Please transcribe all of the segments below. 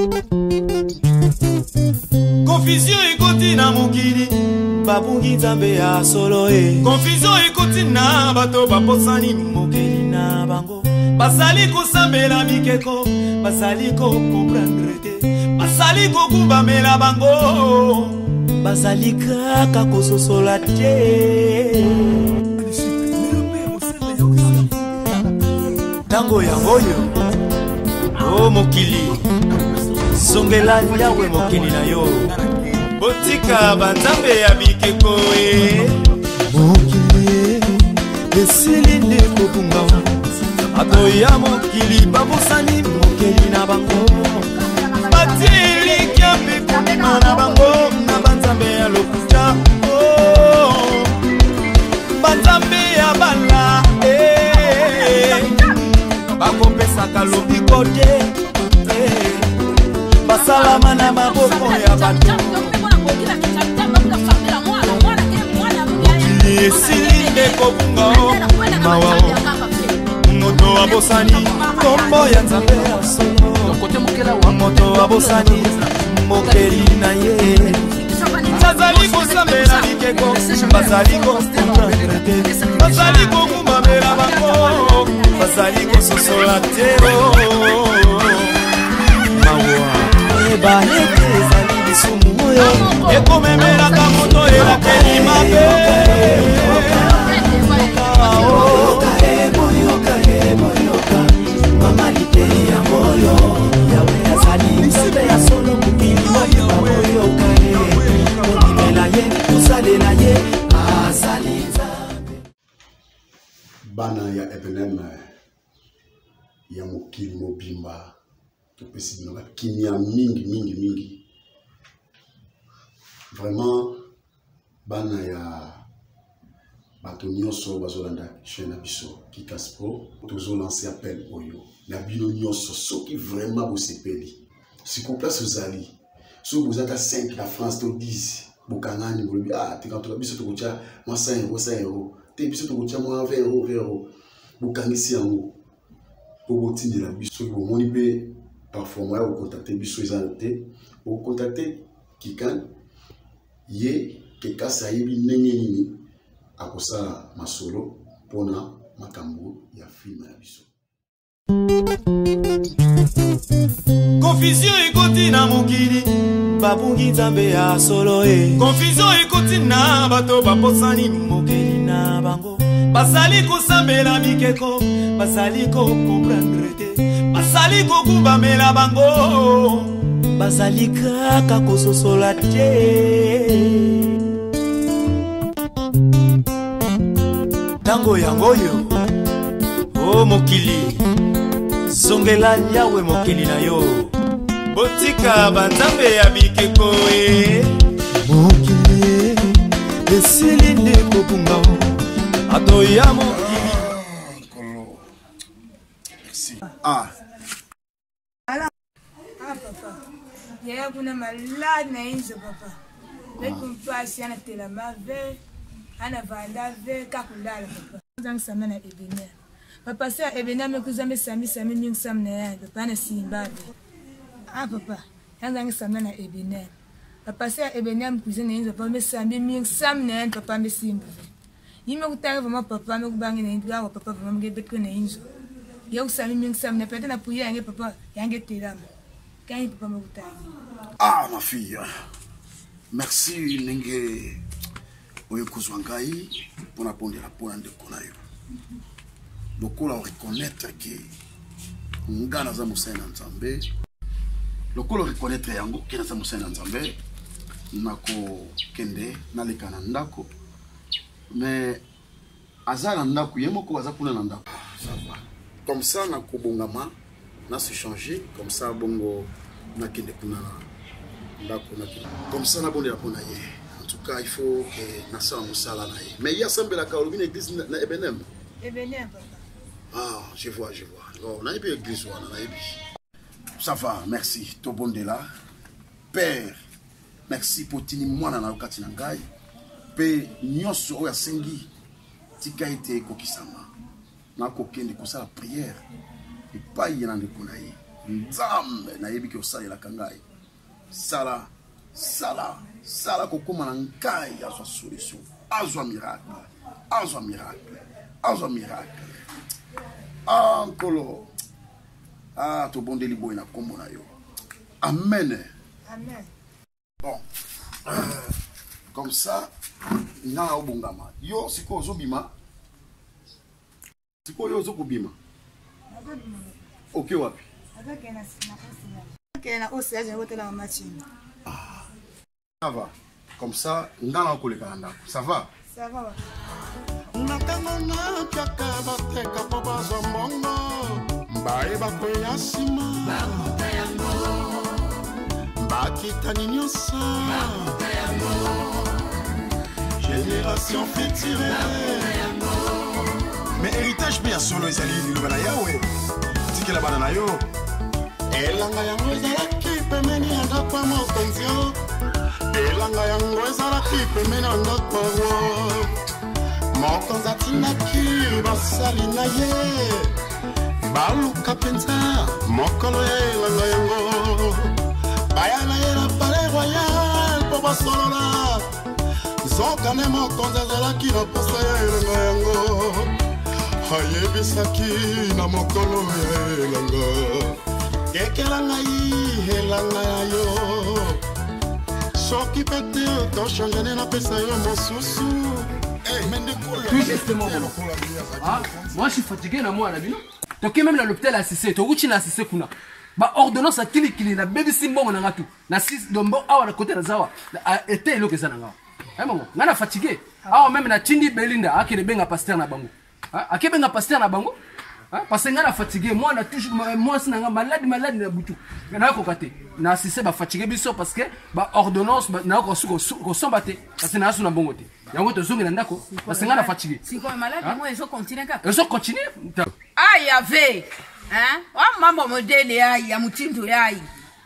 Confusion ekoti na mokili babungi nzambe ya solo e. Confusion ekoti na bato baposani mokili na bango. Basali kosambela bikeko, basali comprendre te, basali kokumbamela bango, basali kaka kososola te. Tango yango yo, o mokili, zongela yawe mokili na yo. Botika banzambe ya bikeko e. Mokili, esili nde kokunga. Atoya mokili babosani mokili na bango. Batili kiambi kuna na bango. Na banzambe ya lokuta. Banzambe ya bala. Bako pesa kalobi kote. Basalama na maboko ya bato. Mokili esili nde kokunga mawao. Moto abosani kombo ya nzambe ya solo. Moto abosani mokeli na ye. Bazali kosambela bikeko, bazali kokomprendre te, bazali kokumbamela bango, bazali kososola te. Mawa eba ete ezali lisumu oyo ekomemelaka moto elakeli mabe. Bana ya Ebenem ya mokili mobimba topesi bino kimia mingi vraiment bana ya bato nyonso bazolanda chaîne na biso Kikas Pro tozo lancer appel oyo na bino nyonso soki vraiment bosepeli siko place ozali so bozata 5 la France to 10 bokangani bolobi te quand to biso to kocha moi 5 euros te biso to kocha moi 20 euros bokangisi yango po botindela biso ko moni pe parfois moi au contacter biso ezalate au contacter Kikan ye ke kasa yebi ndenge nini akosala masolo pona makambo ya film na biso. Confusion ekoti na mokili babungi nzambe ya solo e. Confusion ekoti na bato baposani mokili na bango. Basali kosambela bikeko, basali comprendre te, basali kokumbamela bango, basali kaka kososola te. Tango yango yo, o mokili, zongela yawe mokili na yo. Botika banzambe ya bikeko e. Mokili, esili nde kokunga. Atoya mokili. Merci. Papa. Yaya kuna malade na inzo papa. Lekumfasi ana tela mave. Ana vanda ve kakulala papa. Zang samana ebenia. Papa sa ebenia me kuzame sami nyung sam na ya papa na simba. Papa. Zang samana ebenia. Papa sa ebenia me kuzane inzo papa me sami nyung sam na papa me simba. Yime kutanga vraiment papa me kubangi na indwa papa vraiment me betko na inzo. Yo sami nyung sam na pete na puya yange papa yange tela. Quand papa me kutanga. Ma fille. Merci Nenge. Oye Kuzwangai pour répondre à la point de Konayo. Donc on reconnaître que Ngana za Moussa Nzambe. Donc on reconnaître yango que na za Moussa Nzambe nako kende na lekana ndako. Mais azala ndako yemoko baza kuna na ndako. Ça va. Comme ça na kobongama na se changer comme ça bongo na kende kuna na ndako na kende. Comme ça na bonde la pona ye. En tout cas, il faut que Nassa Moussala naïe. Mais il y a semblé la Caroline église na Ebenem. Ebenem, papa. Je vois. On a une église, on a une. Ça va, merci. Tout bon de là. Père, merci pour tini mwana na lokati na ngai. Pe nyonso oya sengi tika ite kokisama. Na kokende kosala prière. Et pas y en a de konaï. nzambe nayebi ki osalelaka ngai sala kokoma na ngai azwa solution azwa miracle nkolo tobondeli boye na kombo na yo amen. Bon comme ça nga obongama yo siko ozobima siko yo ozokobima ok wapi ça va comme ça nga na koleka ndako ça va natango na piaka bateka po bazwa mbongo mbayeba koya nsima bakitani nyonso génération future mais héritage mpe ya solo ezali liloba na yawe tikela bana na yo elanga yango ezalaki pemeni ya ndako ya mokonzi o elanga yango ezalaki pemeni ya ndako yango mokonzi atindaki basali na ye baluka mpenza mokolo ya elanga yango baya na ye na palais royal mpo basolola nzokane mokonzi azalaki na posa ya elanga yango ayebisaki na mokolo ya elanga ekela ngai elanga ya yo soki pete tochangene napesa yo mosusu. Tout justement, moi je suis fatigué na moi na bino. Donc même dans l'hôpital assisté, to uchi na assisté kuna. Ba ordonnance à kili na baby simbo na ngatu. Na 6 dombo awa na côté na zawa. Été lo kesa na ngawa. Maman, ngana fatigué. Awa même na Tindi Belinda akile benga pasteur na bango. Akebenga pasteur na bango. Parce que ngana fatigué, moi na toujours moi c'est nga malade na butu. Na ko kate. Na assisté ba fatigué biso parce que ba ordonnance na ko sombaté. Parce que na asu na bongo te. Yango to zongi na ndako parce que ngana fatigué. Si ko malade moi ezo continuer ka. Ezo continuer. Yave. Wa mambo modele ya mutindo yayi.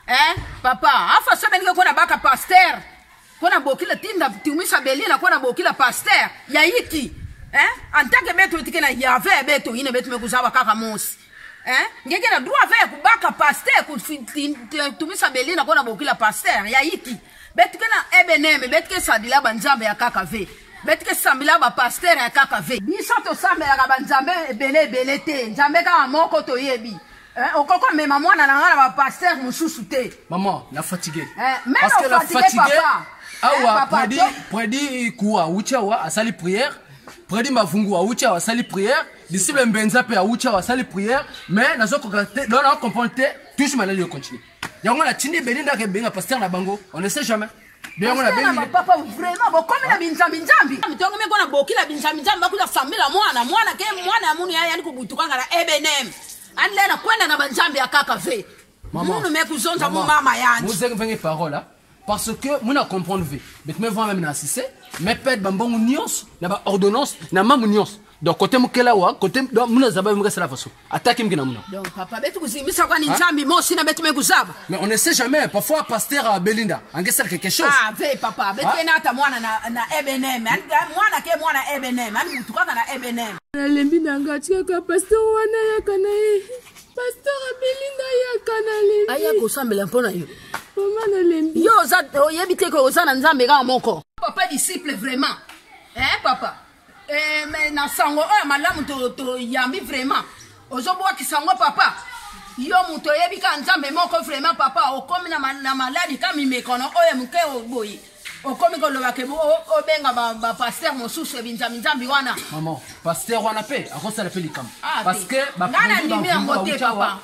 Papa, afa so benike kona baka pasteur. Kona bokila tinda tumisa belina kona bokila pasteur. Ya yiki. En tant que beto tikena yave beto ine beto mekuzaba kaka mosi. Ngeke na droit avec kubaka pasteur ku tumisa belina kona bokila pasteur ya yiki. Beto kena ebeneme beto ke sadila banzambe ya kaka ve. Beto ke sambila ba pasteur ya kaka ve. Biso to sambela ka banzambe belé te. Nzambe ka moko to yebi. Okoko mema mwana na ngana ba pasteur mususu te. Maman, la fatiguée. Parce que la fatiguée awa predi kuwa uchawa asali prière. Predi mavungu a ucha wa sali prière, disciple mbenza pe a ucha wa sali prière, mais nazo kokate dans la comprendre touche malade continue. Yango la Tindi Belinda ke benga pasteur na bango, on ne sait jamais. Bien on a Belinda. Papa vraiment bon comme na binzambi. Mitongo me kona bokila binzambi bakuza famila mwana ke mwana amuni yani kubutuka ngala ebenem. Anle na kwenda na banzambi ya kaka ve. Maman, nous me kuzonza mu mama yani. Vous avez une parole parce que moi na comprendre ve. Mais me voir même na assisté. Mais pète bambon nions na ba ordonnance na mamu nions donc côté mukela wa côté muna zaba mukasa la façon attaque mkina muna donc papa betu kuzimisa kwa ni nzambi mosi na betu mekuzaba mais on ne sait jamais parfois pasteur Belinda angesa quelque chose ve papa betu na ata mwana na ebenem mwana ke mwana ebenem ani mutuka na ebenem na lembi nanga tika pasteur wana yakana pasteur Belinda yakana lembi aya ko sambela mpona yo mama na lembi yo za oyebite ko ozana nzambe ka moko papa disciple vraiment papa mais na sango malamu to yambi vraiment ozoboa kisango papa yo muto yebika nzambe moko vraiment papa okomi na maladi kama imekono oye muke oboyi okomi ko loba ke obenga ba pasteur mosusu binzambi nzambi wana maman pasteur wana pe akosa la pelikam parce que ba predi ba ngote papa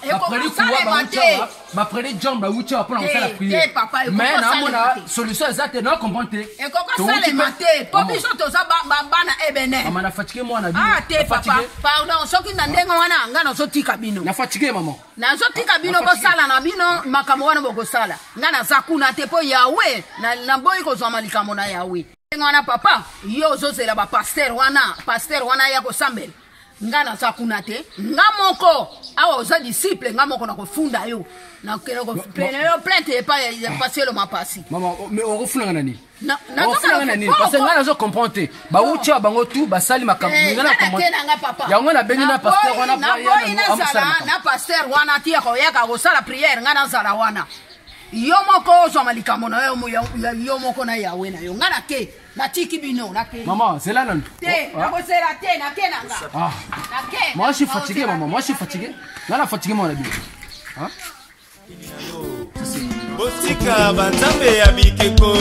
ba predi John ba ucha pour lancer la prière mais na mona solution exacte na comprendre e koko sale mate popiso to za bana ebene maman na fatigué moi na bino te papa pardon soki na ndenga wana ngana so tika bino na fatigué maman na so tika bino bo sala na bino makamo wana boko sala ngana zakuna te po yawe na boy ko zoma likamo na yawe ngana papa yo zozela ba pasteur wana ya ko sambel nga naza kuna te nga moko awa oza disciple nga moko nakofunda yo nakopene yo plainte epai ya paselo mapasi mama okofunda nga nani okofunda nga nani parce que nga nazo comprendre te bautia bango tu basali makambo nga na comprendre yango na bengi na pasteur wana na pasteur wana tia koyaka kosala prière nga nazala wana yo moko ozwa likambo na yo moko na yawe na yo nga nake natiki bino nake maman c'est là non te nakosela te nake nanga nake moi je suis fatigué maman moi je suis fatigué nga na fatigué mon abi botika banzambe ya bikeko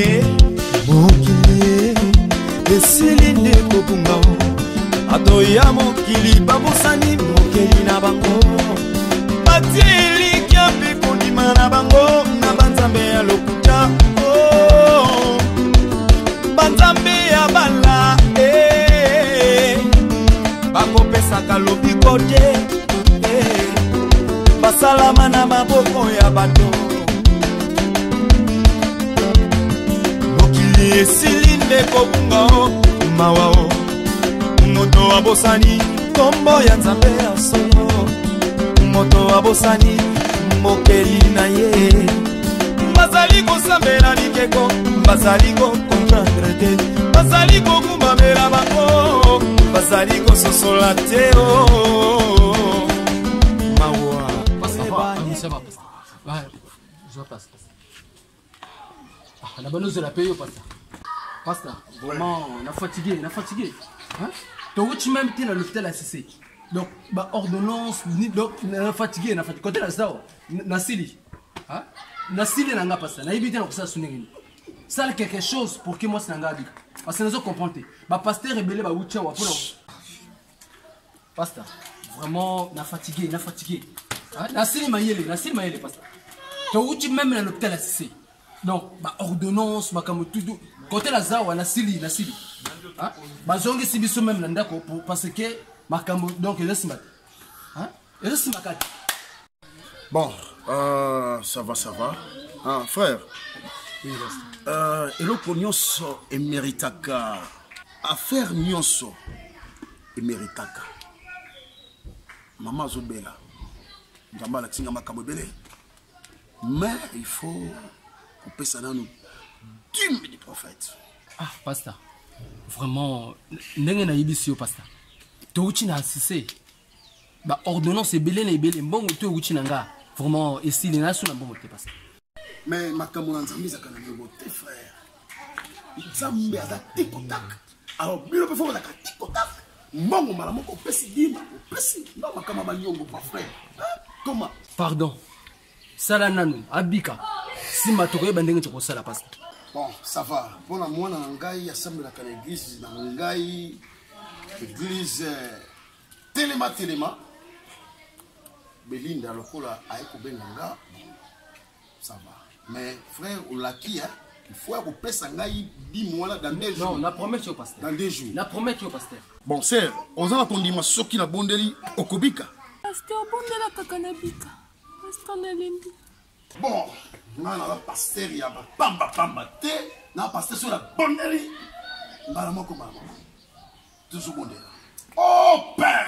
mokili esili nde kobunga atoya mokili babosani mokeli na bango batielikia mpe kondima na bango na banzambe ya lokuta banzambe ya bala bakopesaka lobiko te basalama na maboko ya bato mokili esili nde kobunga mawa moto abosani kombo ya nzambe ya solo moto abosani mokeli na ye bazali kosambela bikeko bazali kokomprendre te bazali kokumamela bango bazali kososola te mawa ça va ouais je passe la bonne de la paye pasta vraiment on a fatigué hein donc tu même tu dans l'hôpital à CC donc bah ordonnance donc on fatigué côté là ça nasili hein nasili nanga pasta na ibité na ça sunengini ça quelque chose pour que moi c'est nanga bi parce que nous comprendre bah pasteur rebelle bah ucha wa pona pasta vraiment na fatigué hein nasili mayele pasta donc tu même dans l'hôpital à CC donc bah ordonnance makambo tout côté la zawa nasili hein bazongi sibiso même ndako parce que makambo donc laisse-moi hein laisse-moi bon ça va ah frère eloko nyonso emeritaka affaire nyonso emeritaka mama azobela nzambe alakisinga makambo ebele mais il faut kopesa nanu dîme du prophète. Ah, pasteur. Vraiment, ndenge na yibisi yo pasteur. To uchi na asise. Ba ordonnance ebele na ebele mbongo to uchi nanga. Vraiment, esili na suna mbongo te pasteur. Mais makambo na nzambe zakana yo te frère. Nzambe aza tikotak. Alors, bino pe fo la tikotak. Mbongo mala moko pesi dîme, pesi na makambo ba nyongo pa frère. Comment? Pardon. Sala nanu abika. Simba tokoye bandenge to kosala pasteur. Bon, ça va. Bon, moi, dans l'angaï, assemble la l'église, dans l'angaï, église Téléma. Belinda, le cola, aïko benanga, ça va. Mais frère, on l'a qui, hein? Il faut que ça aille 10 mois là dans 2 jours. Non, la promesse au pasteur. Dans 2 jours. La promesse au pasteur. Bon, sœur, on a entendu ma soki la bondeli au Kobika. Pasteur, bondela kakanabika. Pasteur Nalembi. Bon, na la pasteur ya pamba te na pasteur sur la bondeli ngala moko mama toujours bondela. Oh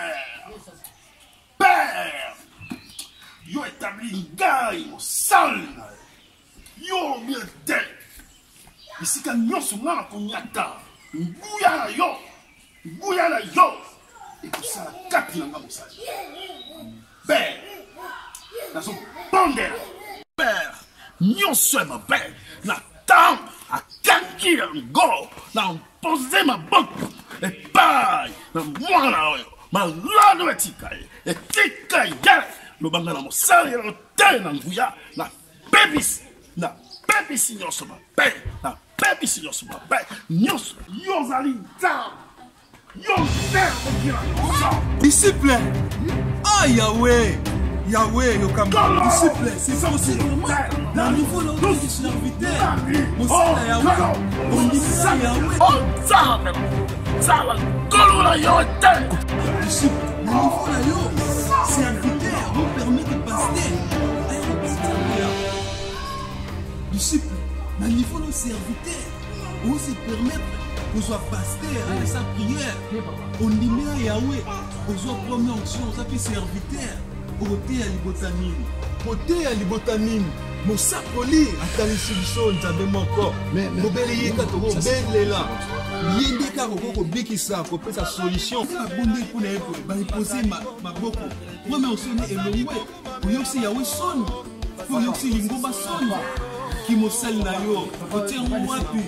père yo établi ngai mo sal yo miete ici quand nyonso ngala konyata nguya na yo et tout ça la kapi nga mo sal père na so bondela père nyonso ma père na tam a kanki ngo na poser ma banque et paille na mwana oyo malado etika ya lo banga na mosala ya hotel na nguya na pepisi nyonso ma père na pepisi nyonso ma père nyonso yozali tam disciple ah Yahweh Yokamba disciple c'est aussi normal dans le niveau là où tu es serviteur Mosala Yahweh Ondimisa Yahweh Sala Kolola Yote disciple dans le niveau là yo serviteur vous permet de passer disciple dans le niveau là serviteur on se permettre qu'on soit pasteur à sa prière Ondimisa Yahweh ozwa première option oza mpe serviteur okoteya libota nini koteya libota nini mosakoli atalisi biso nzambe moko mobele ye kaka tokobelela ye nde kaka okokobikisa kopesa solution abonde mpona ye baepose maboko wame osoni elongwe oyokisi yawe soni mpo oyokisi lingomba soni kimosali na yo otiango wapi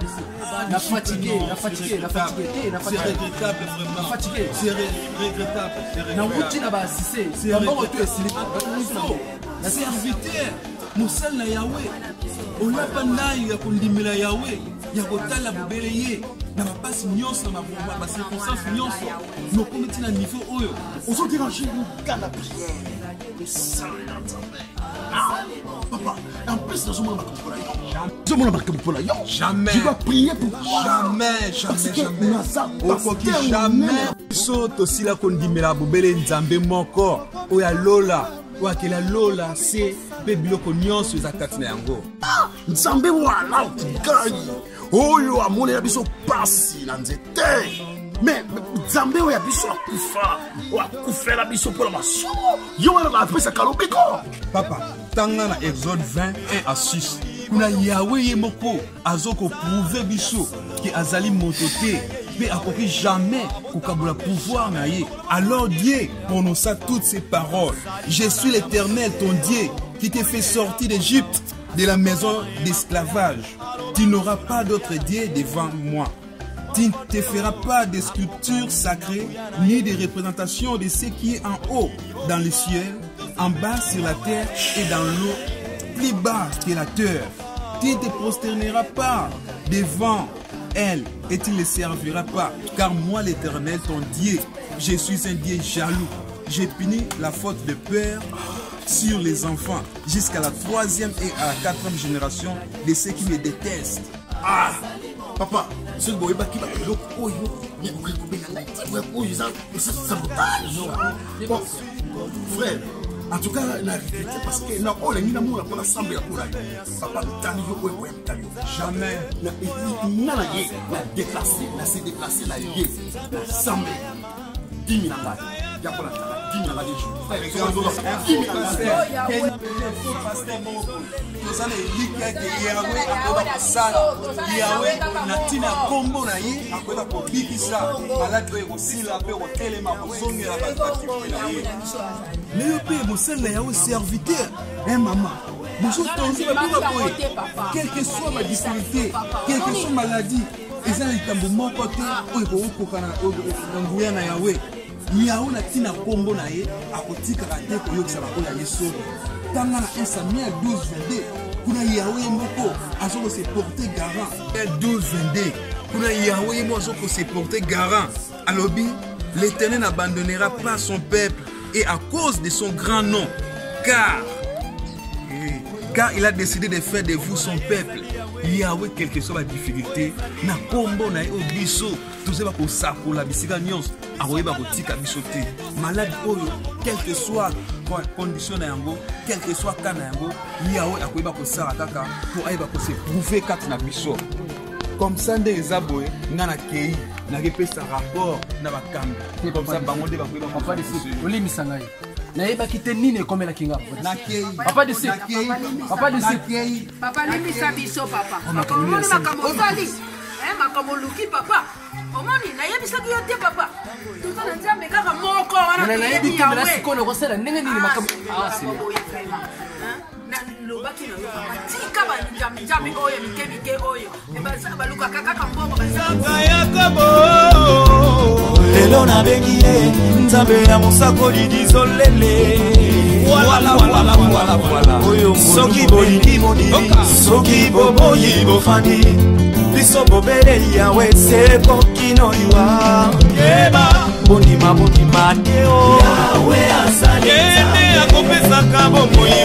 c'est regrettable vraiment c'est regrettable nauti na baasise bambongo to esili na serviteur mosali na yawe olapa ndai ya kondimela yawe ya kotala bobele ye na bapasi nyonso na bacirconstance nyonso nokomi ntina niveau oyo ozoderange mokanda priere esala nzambe papa en plus nazomona makambo mpona yo nazomona makambo mpona yo jamais je dois prier pour toi jamais okoki jamais biso tosila kondimela bobele nzambe moko oyo alola oyo akela lola se mpe biloko nyonso eza kati na yango nzambe wana otikai oyo amonela biso pasi na nzete me nzambe oyo ya biso akufa oyo akufela biso mpona masumu yo wana apesaka lobiko papa tanga na exode 20 1-6 kuna yawe ye moko azokoprouve biso ke azali moto te mpe akoki jamais kokabola pouvoir na ye. Alors Dieu prononça toutes ces paroles: je suis l'Éternel ton Dieu qui t'ai fait sortir d'Égypte, de la maison d'esclavage. Tu n'auras pas d'autre Dieu devant moi. Tu ne te feras pas de sculptures sacrées, ni de représentations de ce qui est en haut dans le ciel, en bas sur la terre et dans l'eau, plus bas que la terre. Tu ne te prosterneras pas devant elle et tu ne les serviras pas, car moi l'Éternel ton Dieu, je suis un Dieu jaloux. J'ai puni la faute de père sur les enfants jusqu'à la 3e et à la 4e génération de ceux qui me détestent. Ah, papa, ce boy qui va le coyo, il y a beaucoup de sabotage. Frère, en tout cas, il a regretté parce que n'a pas les minamons pour l'assemblée pour la papa Tani yo jamais n'a déplacé, n'a s'est déplacé la yé, l'assemblée 10 000 ans. Il y a pas la 10 000 ans des jours. Frère, 10 000 ans. Tozana elika ke Yahweh akoba kosala Yahweh na tina kombo na ye akoba kobikisa maladi oyo kosila mpe kotelema kozongela bakati na ye. Mais yo mpe mosala na Yahweh serviteur mama bozotonzi baboka boye quelle que soit ma difficulté, quelle que soit maladie, eza na likambo moko te oyo kokoka na nguya na Yahweh. Yahweh na tina kombo na ye akotikaka te koyokisa bakola ye solo. Tanga na 1 Samuel 12:22 kuna Yahweh moko azoko se porter garant. 12:22 kuna Yahweh moko azoko se porter garant. Alobi l'Éternel n'abandonnera pas son peuple et à cause de son grand nom car il a décidé de faire de vous son peuple. Yahweh, quelle que soit la difficulté, na kombo na obiso, tout ça va ko sakola bisika nyons, aroye ba ko tika bisote. Malade oyo, quelle que soit condition na yango, quel que soit cas na yango, Yahweh akoye ba ko sara kaka pour ayeba ko se prouver kati na biso. Comme ça nde ezaboye ngana kei na repesa rapport na bakambi. Comme ça bango de ba ko ba papa de olimisa ngai. Na yeba kite nini komela kinga na kei papa de papa de papa limisa biso papa makamoni makambo fali makambo luki papa omoni na yebisa ki yote papa tuta na nzambe kaka moko wana na yebi kimela sikono kosela ndenge nini makambo c'est na lobaki na yo papa tika ba njambi oyo mikebike oyo ebasa baluka kaka mbongo bazanga yakobo lelo na bengi ye nzambe ya mosakoli dizolele voilà oyo soki bolingi mondili soki boboyi bofandi biso bobeleli yawe sekokino liwa bondima te o yawe azali ene akopesaka bomoi